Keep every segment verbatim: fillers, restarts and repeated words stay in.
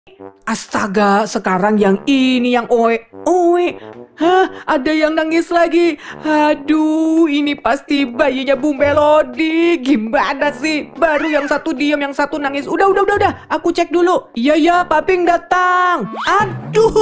Astaga, sekarang yang ini yang oe. Oe. Hah, ada yang nangis lagi. Aduh, ini pasti bayinya Bu Melody. Gimana sih? Baru yang satu diam, yang satu nangis. Udah, udah, udah, udah. Aku cek dulu. Iya, ya, Paping datang. Aduh.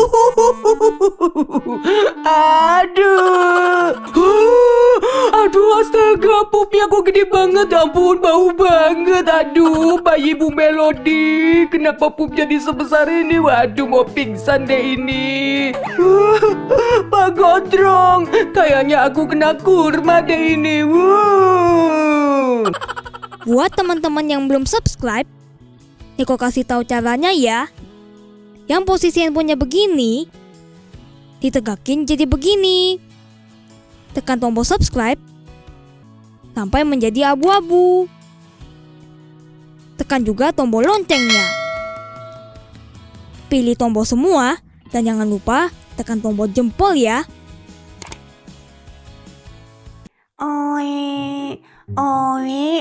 Aduh. Aduh, astaga, pupnya kok gede banget. Ampun, bau banget. Aduh, bayi Bu Melody. Kenapa pup jadi sebesar ini? Waduh, mau pingsan deh ini. Pak Gondrong, kayaknya aku kena kurma deh ini. Wuh. Buat teman-teman yang belum subscribe, Niko kasih tahu caranya ya. Yang posisi handphonenya begini, ditegakin jadi begini. Tekan tombol subscribe sampai menjadi abu-abu. Tekan juga tombol loncengnya. Pilih tombol semua dan jangan lupa tekan tombol jempol ya. Oe, oe,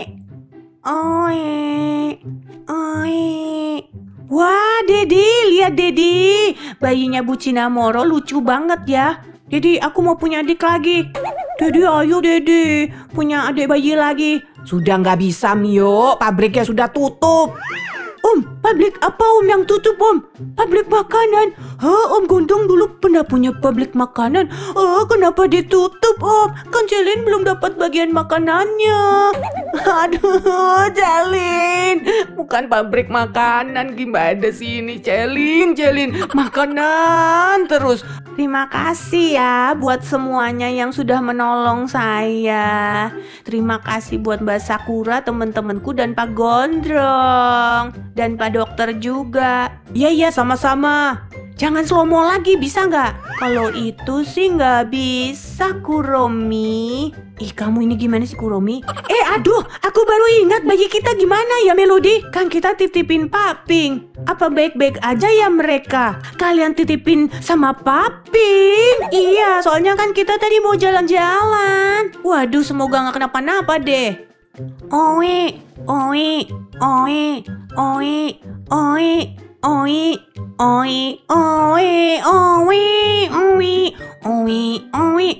oe, oe. Wah, Dedi, lihat Dedi. Bayinya Bu Cinamoro lucu banget ya. Dedi, aku mau punya adik lagi. Dedi, ayo Dedi, punya adik bayi lagi. Sudah nggak bisa, Mio. Pabriknya sudah tutup. Om, pabrik apa Om yang tutup Om? Pabrik makanan. Hah, Om Gondong dulu pernah punya pabrik makanan. Oh, kenapa ditutup Om? Kan Celin belum dapat bagian makanannya. Aduh, Celin. Bukan pabrik makanan. Gimana sih ini Celin? Celin, makanan terus. Terima kasih ya buat semuanya yang sudah menolong saya. Terima kasih buat Mbak Sakura, teman-temanku, dan Pak Gondrong. Dan Pak Dokter juga. Iya, iya, sama-sama. Jangan slow-mo lagi, bisa nggak? Kalau itu sih nggak bisa, Kuromi. Ih, kamu ini gimana sih, Kuromi? Eh, aduh, aku baru ingat bayi kita gimana ya, Melody? Kan kita titipin Paping. Apa baik-baik aja ya mereka? Kalian titipin sama Paping? Iya, soalnya kan kita tadi mau jalan-jalan. Waduh, semoga nggak kenapa-napa deh. Oe, oe, oe, oe, oe. Oi, oi, oi, oi, oi, oi, oi.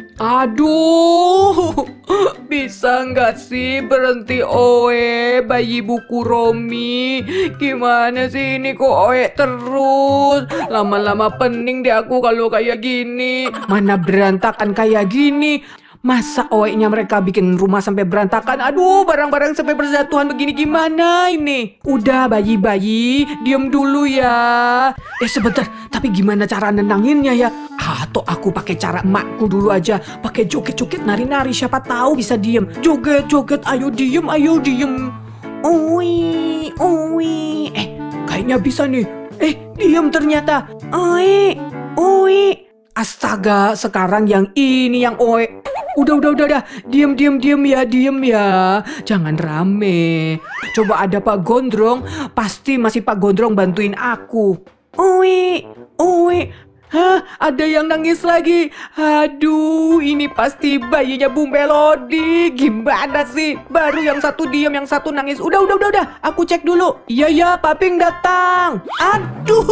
Aduh, bisa nggak sih berhenti oe, bayi Bu Kuromi? Gimana sih ini kok oe terus? Lama-lama pening deh aku kalau kayak gini. Mana berantakan kayak gini. Masa oe-nya mereka bikin rumah sampai berantakan? Aduh, barang-barang sampai berjatuhan begini gimana ini? Udah bayi-bayi, diem dulu ya. Eh sebentar, tapi gimana cara nenanginnya ya? Atau aku pakai cara emakku dulu aja. Pakai joget-joget, nari-nari, siapa tahu bisa diem. Joget-joget, ayo diem, ayo diem. Oi, oi. Eh, kayaknya bisa nih. Eh, diem ternyata. Oi, oi. Astaga, sekarang yang ini yang oe. Udah, udah, udah, udah. Diem, diem, diem ya, diem ya. Jangan rame. Coba ada Pak Gondrong. Pasti masih Pak Gondrong bantuin aku. Oe, oe. Hah, ada yang nangis lagi. Aduh, ini pasti bayinya Bu Melody. Gimana sih? Baru yang satu diam, yang satu nangis. Udah, udah, udah, udah. Aku cek dulu. Iya, ya, Paping datang. Aduh.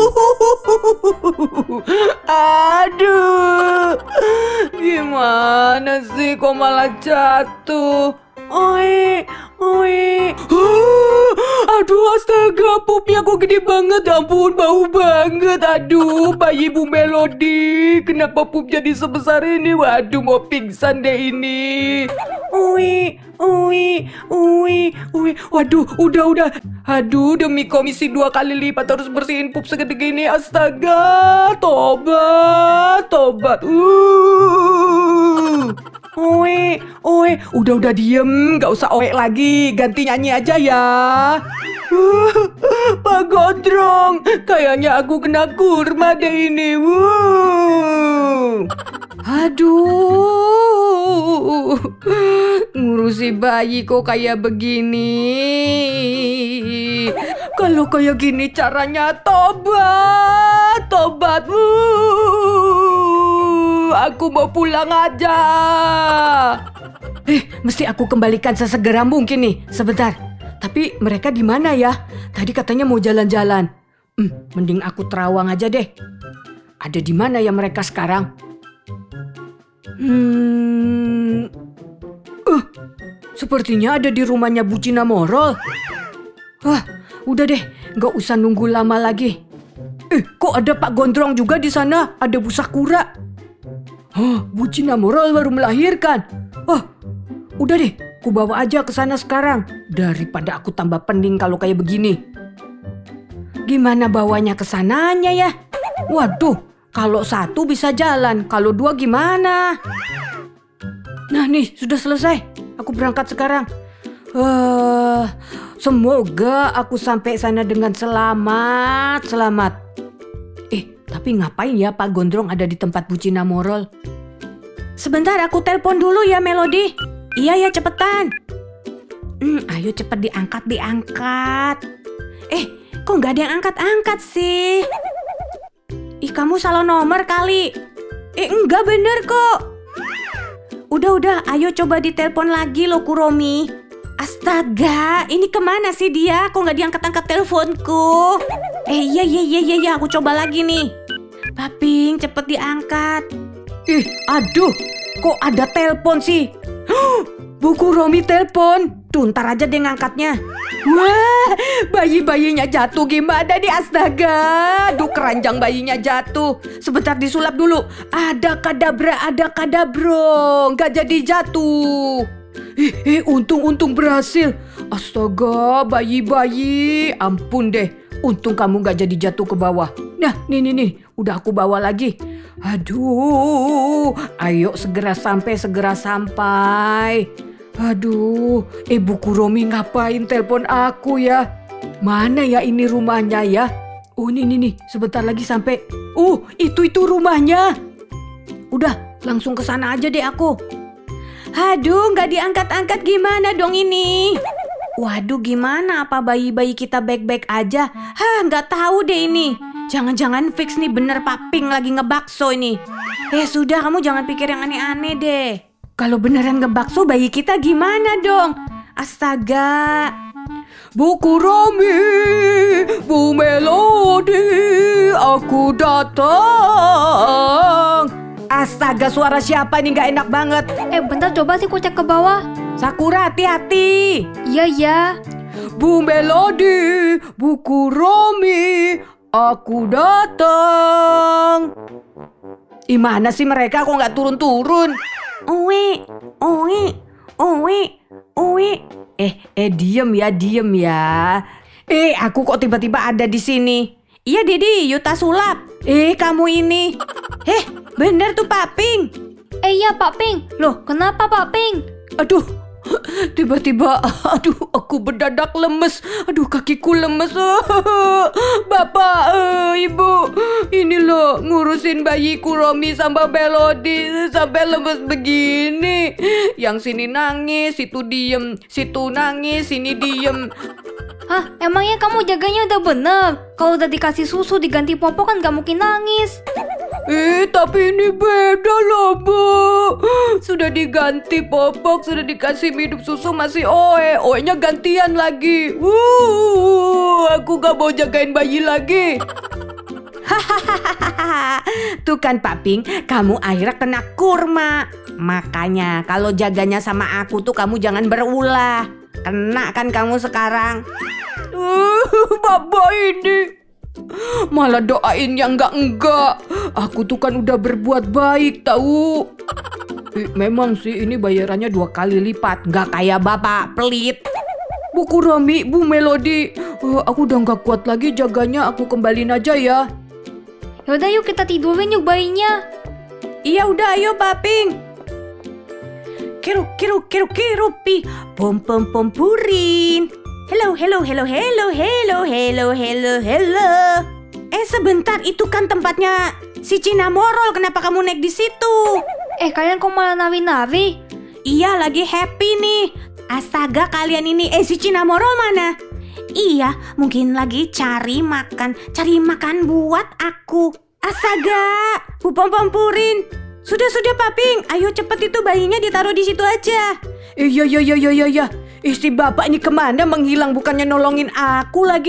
Aduh. Gimana sih kok malah jatuh? Oi, oi. Huh, aduh, astaga, pupnya kok gede banget. Ampun, bau banget. Aduh, bayi Bu Melody. Kenapa pup jadi sebesar ini? Waduh, mau pingsan deh ini. Oi, oi, oi, oi. Waduh, udah, udah. Aduh, demi komisi dua kali lipat harus bersihin pup segede gini. Astaga, tobat, tobat. Uh. Oe, oe, udah-udah diem, gak usah oe lagi, ganti nyanyi aja ya. Pak Gondrong, kayaknya aku kena kurma deh ini. Wuh. Aduh, ngurusi bayi kok kayak begini. Kalau kayak gini caranya tobat, tobat. Wuh. Aku mau pulang aja. Eh, mesti aku kembalikan sesegera mungkin nih. Sebentar. Tapi mereka di mana ya? Tadi katanya mau jalan-jalan. Hmm, mending aku terawang aja deh. Ada di mana ya mereka sekarang? Hmm, uh, sepertinya ada di rumahnya Bu Cinamorol. Wah, udah deh, nggak usah nunggu lama lagi. Eh, kok ada Pak Gondrong juga di sana? Ada Bu Sakura. Hah, Bu Cinamorol baru melahirkan. Wah, udah deh, ku bawa aja ke sana sekarang daripada aku tambah pening kalau kayak begini. Gimana bawanya ke sananya ya? Waduh, kalau satu bisa jalan, kalau dua gimana? Nah nih, sudah selesai. Aku berangkat sekarang. Uh, semoga aku sampai sana dengan selamat, selamat. Eh, tapi ngapain ya Pak Gondrong ada di tempat Bu Cinamorol? Sebentar, aku telepon dulu ya Melody. Iya ya, cepetan. Hmm, ayo cepet diangkat, diangkat. Eh, kok nggak ada yang angkat-angkat sih? Ih, kamu salah nomor kali. Eh, enggak bener kok. Udah-udah, ayo coba ditelepon lagi loh Kuromi. Astaga, ini kemana sih dia? Kok nggak diangkat-angkat teleponku? Eh, iya, iya, iya, iya, iya, aku coba lagi nih. Paping, cepet diangkat. Ih, aduh, kok ada telepon sih? Bu Kuromi telepon. Tuh, ntar aja deh ngangkatnya. Wah, bayi-bayinya jatuh gimana nih, astaga. Duh, keranjang bayinya jatuh. Sebentar disulap dulu. Ada kadabra, ada kadabro. Nggak jadi jatuh. Eh, eh, untung-untung berhasil. Astaga, bayi-bayi. Ampun deh. Untung kamu nggak jadi jatuh ke bawah. Nah, nih, nih, nih. Udah aku bawa lagi. Aduh, ayo segera sampai, segera sampai. Aduh, Ibu Kuromi ngapain telepon aku ya? Mana ya ini rumahnya ya? Oh, ini, ini, nih, sebentar lagi sampai. Oh, itu, itu rumahnya. Udah, langsung ke sana aja deh aku. Aduh, nggak diangkat-angkat gimana dong ini? Waduh, gimana? Apa bayi-bayi kita baik-baik aja? Hah, nggak tahu deh ini. Jangan-jangan fix nih bener Paping lagi ngebakso ini. Eh sudah, kamu jangan pikir yang aneh-aneh deh. Kalau beneran ngebakso bayi kita gimana dong? Astaga. Bu Kuromi, Bu Melody, aku datang. Astaga, suara siapa nih, gak enak banget. Eh bentar, coba sih ku cek ke bawah. Sakura, hati-hati. Iya, iya. Bu Melody, Bu Kuromi, aku datang. Ih, mana sih mereka, kok gak turun-turun? Uwi, uwi, uwi, uwi. Eh, eh, diem ya, diem ya. Eh, aku kok tiba-tiba ada di sini? Iya, Didi, Yuta sulap. Eh, kamu ini. Eh, bener tuh Paping. Eh iya Pak Ping. Loh, kenapa Pak Ping? Aduh, tiba-tiba, aduh, aku mendadak lemes. Aduh, kakiku lemes. Bapak, uh, Ibu, ini loh ngurusin bayi Kuromi sama Melody sampai lemes begini. Yang sini nangis, situ diem, situ nangis, sini diem. Hah, emangnya kamu jaganya udah bener? Kalau udah dikasih susu diganti popok kan gak mungkin nangis. Eh, tapi ini beda loh, Bu. Sudah diganti popok, sudah dikasih minum susu masih oe. Oe-nya gantian lagi. Wuh, aku gak mau jagain bayi lagi. Hahaha. Tuh kan Paping, kamu akhirnya kena kurma. Makanya kalau jaganya sama aku tuh kamu jangan berulah. Kena kan kamu sekarang. Uh, Bapak ini malah doain yang enggak-enggak. Aku tuh kan udah berbuat baik tahu. Eh, memang sih ini bayarannya dua kali lipat. Gak kayak bapak pelit. Bu Kuromi, Bu Melody, uh, aku udah gak kuat lagi jaganya. Aku kembalin aja ya. Yaudah yuk kita tidurin yuk bayinya. Iya udah, ayo Paping. Kiru kiru kiru kirupi, pom pom pom purin. Hello hello hello hello hello hello hello hello. Eh sebentar, itu kan tempatnya si Cinamorol. Kenapa kamu naik di situ? Eh kalian kok malah nari-nari? Iya, lagi happy nih. Astaga kalian ini. Eh si Cinamorol mana? Iya, mungkin lagi cari makan, cari makan buat aku. Astaga, Bu Pom Pom Purin. Sudah-sudah Paping, ayo cepet itu bayinya ditaruh di situ aja. Iya, iya, iya, iya, iya. Istri bapak ini kemana menghilang, bukannya nolongin aku lagi.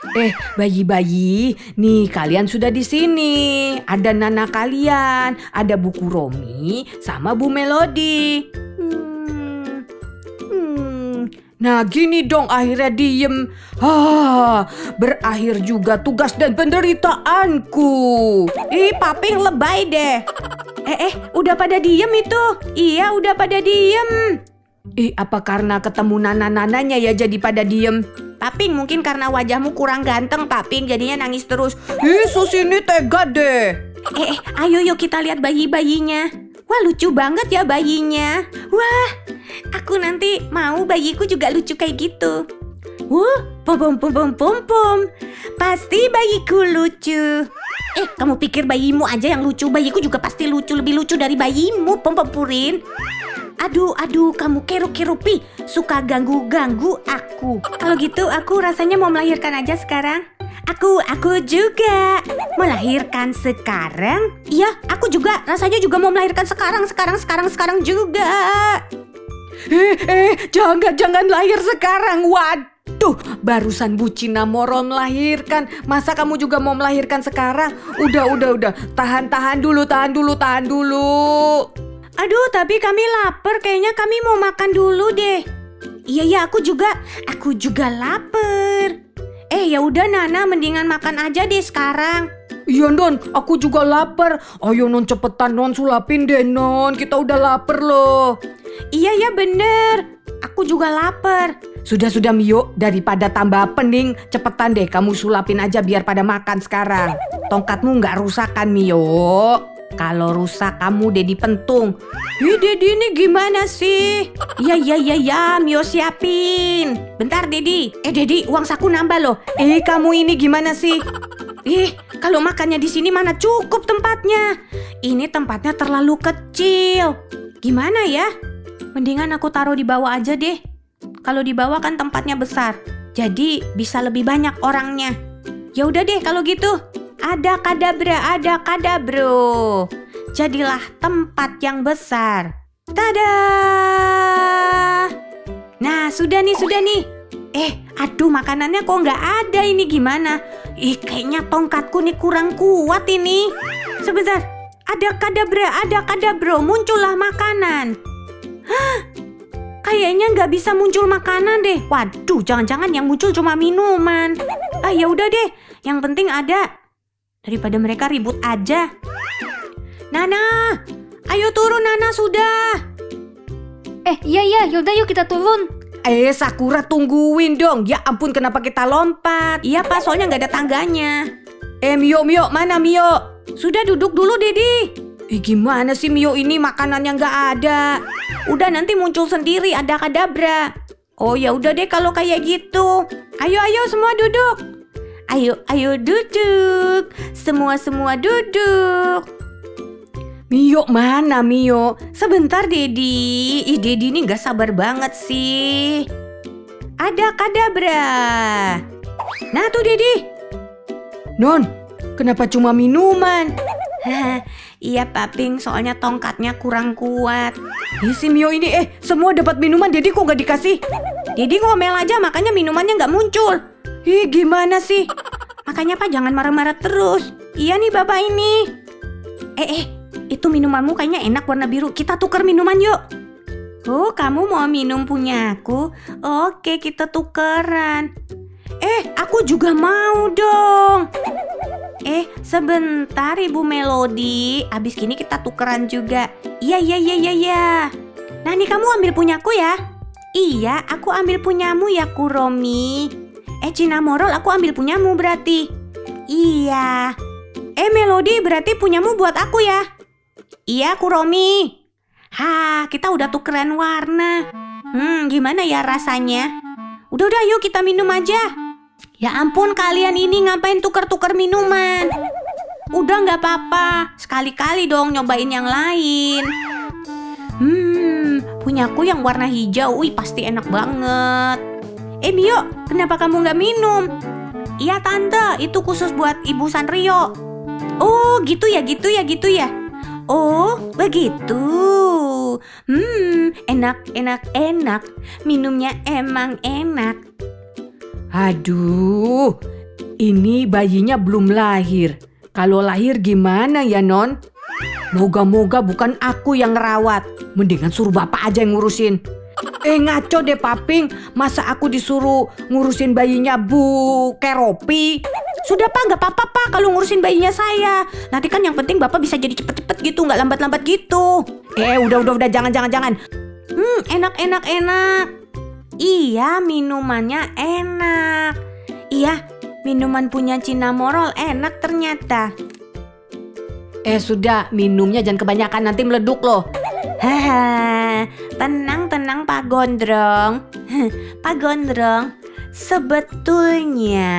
Eh, bayi-bayi, nih kalian sudah di sini. Ada Nana kalian, ada Buku Romi, sama Bu Melodi. Hmm. Hmm. Nah gini dong akhirnya diem. Ah, berakhir juga tugas dan penderitaanku. Ih, Paping lebay deh. Eh, eh, udah pada diem itu. Iya, udah pada diem. Ih, apa karena ketemu nana-nananya ya jadi pada diem? Paping, mungkin karena wajahmu kurang ganteng, Paping, jadinya nangis terus. Ih, sus ini tega deh. Eh, eh, ayo yuk kita lihat bayi-bayinya. Wah, lucu banget ya bayinya. Wah, aku nanti mau bayiku juga lucu kayak gitu. Wah, pom pom pom pom pom pom. Pasti bayiku lucu. Eh, kamu pikir bayimu aja yang lucu? Bayiku juga pasti lucu, lebih lucu dari bayimu, Pom Pom Purin. Aduh, aduh, kamu kerup-kerupi, suka ganggu-ganggu aku. Kalau gitu aku rasanya mau melahirkan aja sekarang. Aku, aku juga melahirkan sekarang. Iya, aku juga rasanya juga mau melahirkan sekarang, sekarang, sekarang, sekarang juga. Eh, eh, jangan, jangan lahir sekarang. Waduh, barusan Bu Cinamoro melahirkan. Masa kamu juga mau melahirkan sekarang? Udah, udah, udah. Tahan, tahan dulu, tahan dulu, tahan dulu. Aduh, tapi kami lapar. Kayaknya kami mau makan dulu deh. Iya, iya, aku juga. Aku juga lapar. Eh, ya udah Nana, mendingan makan aja deh sekarang. Iya Non, aku juga lapar. Ayo Non cepetan Non, sulapin deh Non. Kita udah lapar loh. Iya, ya bener. Aku juga lapar. Sudah-sudah Mio, daripada tambah pening, cepetan deh kamu sulapin aja biar pada makan sekarang. Tongkatmu nggak rusak kan Mio? Kalau rusak kamu Dedi pentung. Ih, Dedi ini gimana sih? Iya, iya, iya, ya, Mio siapin. Bentar Dedi. Eh Dedi, uang saku nambah loh. Eh kamu ini gimana sih? Ih, kalau makannya di sini mana cukup tempatnya. Ini tempatnya terlalu kecil. Gimana ya? Mendingan aku taruh di bawah aja deh. Kalau di bawah kan tempatnya besar. Jadi bisa lebih banyak orangnya. Ya udah deh kalau gitu. Ada kadabra, ada kadabro. Jadilah tempat yang besar. Tada! Nah, sudah nih, sudah nih. Eh, aduh makanannya kok nggak ada ini gimana? Ih, kayaknya tongkatku nih kurang kuat ini. Sebentar, ada kadabra, ada kadabro, muncullah makanan. Hah? Kayaknya nggak bisa muncul makanan deh. Waduh, jangan-jangan yang muncul cuma minuman. Ah, ya udah deh, yang penting ada. Daripada mereka ribut aja. Nana, ayo turun Nana sudah. Eh, iya iya, yaudah yuk kita turun. Eh Sakura tungguin dong. Ya ampun kenapa kita lompat? Iya Pak, soalnya nggak ada tangganya. Eh Mio, Mio, mana Mio? Sudah duduk dulu Dedi. Eh gimana sih Mio ini makanannya nggak ada? Udah nanti muncul sendiri ada kadabra. Oh ya udah deh kalau kayak gitu. Ayo ayo semua duduk. Ayo ayo duduk. Semua semua duduk. Mio mana Mio? Sebentar Dedi. Ih Dedi ini gak sabar banget sih. Ada kadabra. Nah tuh Dedi. Non, kenapa cuma minuman? Iya Paping, soalnya tongkatnya kurang kuat. Ih si Mio ini eh semua dapat minuman, Dedi kok gak dikasih? Dedi ngomel aja makanya minumannya gak muncul. Ih gimana sih? Makanya Pak jangan marah-marah terus. Iya nih Bapak ini. Eh eh itu minumanmu kayaknya enak warna biru. Kita tuker minuman yuk. Oh kamu mau minum punya aku? Oke kita tukeran. Eh aku juga mau dong. Eh sebentar Ibu Melodi. Abis gini kita tukeran juga. Iya iya iya iya iya. Nah nih kamu ambil punyaku ya. Iya aku ambil punyamu ya Kuromi. Eh Cinamorol aku ambil punyamu berarti. Iya. Eh Melodi berarti punyamu buat aku ya. Iya Kuromi. Hah kita udah tukeran warna. Hmm gimana ya rasanya? Udah-udah yuk kita minum aja. Ya ampun kalian ini ngapain tuker-tuker minuman? Udah gak apa-apa. Sekali-kali dong nyobain yang lain. Hmm punyaku yang warna hijau. Wih pasti enak banget. Eh Mio, kenapa kamu gak minum? Iya tante, itu khusus buat Ibu Sanrio. Oh gitu ya, gitu ya, gitu ya. Oh begitu. Hmm enak, enak, enak. Minumnya emang enak. Aduh, Ini bayinya belum lahir. Kalau lahir gimana ya, Non? Moga-moga bukan aku yang ngerawat. Mendingan suruh bapak aja yang ngurusin. Eh ngaco deh Paping. Masa aku disuruh ngurusin bayinya Bu Keropi? Sudah Pak, nggak apa-apa Pak kalau ngurusin bayinya saya. Nanti kan yang penting Bapak bisa jadi cepet-cepet gitu, nggak lambat-lambat gitu. Eh udah udah udah jangan jangan jangan. Hmm, enak enak enak. Iya, minumannya enak. Iya, minuman punya Cinamorol enak ternyata. Eh sudah, minumnya jangan kebanyakan nanti meleduk loh. Haha, tenang tenang Pak Gondrong. Pak Gondrong, sebetulnya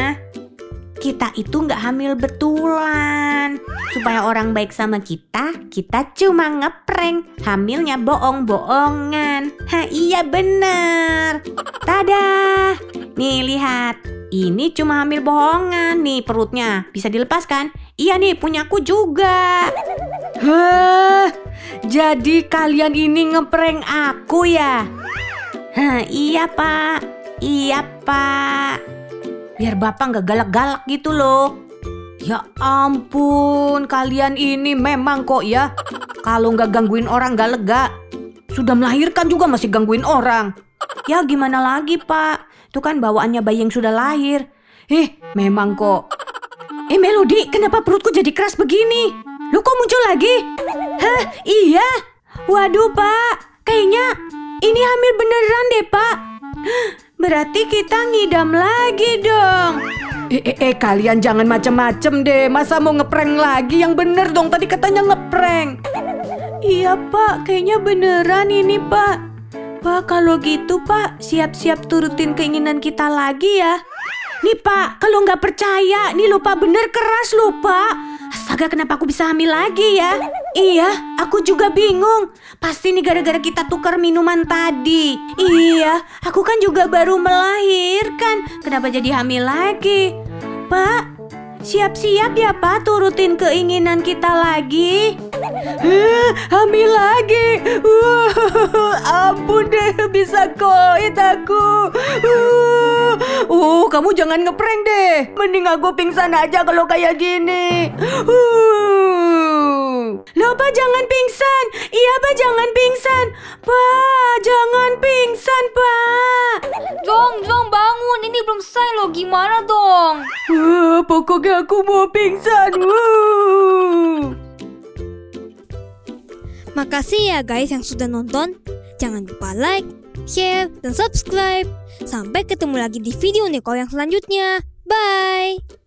kita itu nggak hamil betulan. Supaya orang baik sama kita, kita cuma ngeprank. Hamilnya bohong-bohongan. Ha iya bener. Tada. Nih lihat. Ini cuma hamil bohongan. Nih perutnya. Bisa dilepaskan? Iya nih punyaku juga. Hah, jadi kalian ini ngeprank aku ya? Hah iya Pak. Iya Pak. Biar Bapak nggak galak-galak gitu loh. Ya ampun, kalian ini memang kok ya. Kalau nggak gangguin orang nggak lega. Sudah melahirkan juga masih gangguin orang. Ya gimana lagi Pak. Itu kan bawaannya bayi yang sudah lahir. Eh, memang kok. Eh Melody, kenapa perutku jadi keras begini? Lu kok muncul lagi? Hah, iya. Waduh Pak, kayaknya ini hamil beneran deh Pak. Berarti kita ngidam lagi dong. Eh, eh, eh kalian jangan macem-macem deh. Masa mau ngeprank lagi? Yang bener dong, tadi katanya ngeprank. Iya Pak, kayaknya beneran ini Pak. Pak, kalau gitu Pak, siap-siap turutin keinginan kita lagi ya. Nih Pak, kalau nggak percaya, nih lupa bener keras lupa. Astaga, kenapa aku bisa hamil lagi ya? Iya, aku juga bingung. Pasti nih gara-gara kita tukar minuman tadi. Iya, aku kan juga baru melahirkan. Kenapa jadi hamil lagi? Pak, siap-siap ya Pak turutin keinginan kita lagi. Eh, hamil lagi. Uh, ampun deh, bisa koit aku. Uh, uh, kamu jangan ngeprank deh. Mending aku pingsan aja kalau kayak gini. Uh. Loh Pak, jangan pingsan. Iya Pak, jangan pingsan. Pak, jangan pingsan Pak. Jong, Jong bangun, ini belum selesai loh, gimana dong? Uh, pokoknya aku mau pingsan. Uh. Makasih ya guys yang sudah nonton. Jangan lupa like, share, dan subscribe. Sampai ketemu lagi di video Nicole yang selanjutnya. Bye!